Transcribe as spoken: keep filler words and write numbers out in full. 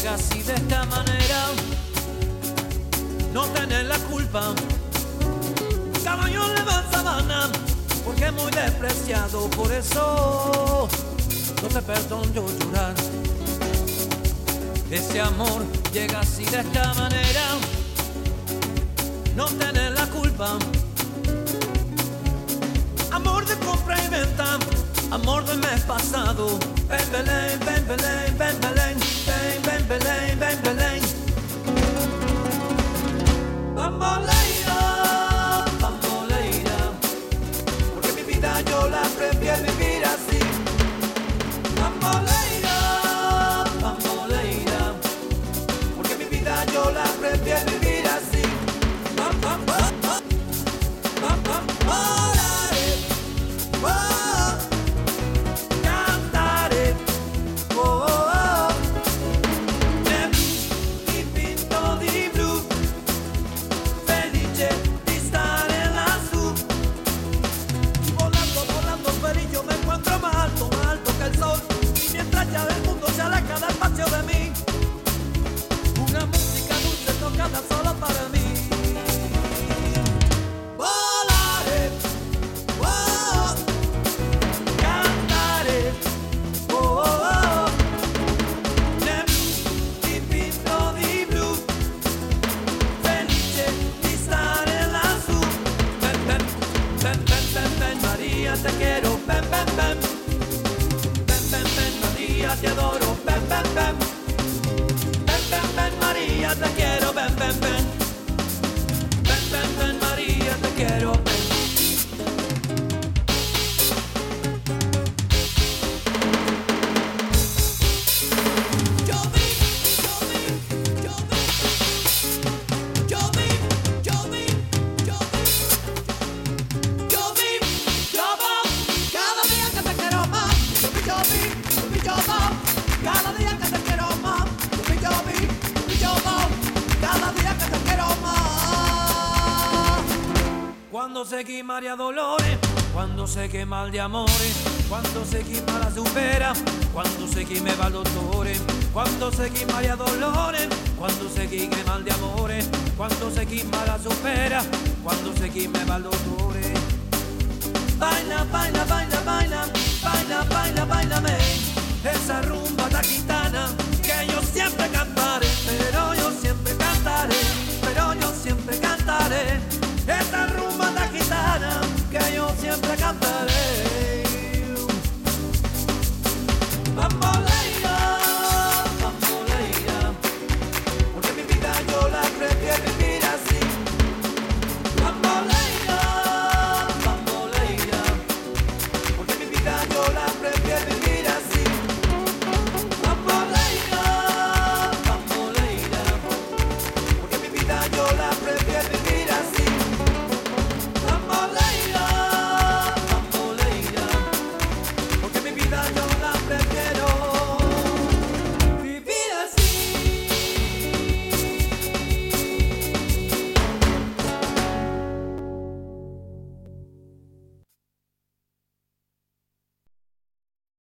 llega así de esta manera, no tenés la culpa. Caballo le va en sabana, porque es muy despreciado, por eso no te perdono yo llorar. Ese amor llega así de esta manera, no tenés la culpa. Amor de compra y venta, amor del mes pasado. Ven Belén, ven Belén, ven Belén, ven, ven Belén, ven Belén. Bamboleira, bamboleira, porque mi vida yo la prefiero vivir así. Bamboleira, bamboleira, porque mi vida yo la prefiero vivir así. Bam, bam, bam, bam, bam, bam, bam. De mí, una música dulce tocada solo para mí. Volaré, oh, cantaré, oh, oh, di pinto di blu, felice di stare lassù. Ven, ven, ven, ven, ven, ven, María, te quiero, ven, ven, ven. Ven, ven, ven, María, te adoro, ven, ven, ven. Ven, ven, María, te quiero, ven, ven, ven. Ven, ven, ven, María, te quiero, ven. Yo vi, yo vi, yo vi. Yo vi, yo vi, yo vi. Yo vi, yo voy, cada día que te quiero más. Yo vi, yo vi, yo vi, yo voy, cada día que te quiero más. Yo vi, yo voy, cada día que te quiero más. Cuando seguí María Dolores, cuando sé que mal de amores, cuando seguí mala supera, cuando seguí me va doctores, cuando seguí María Dolores, cuando seguí que mal de amores, cuando seguí mala supera, cuando seguí me va doctores. Baila, baila, baila, baila, baila, baila, bailame, esa rumba taquita.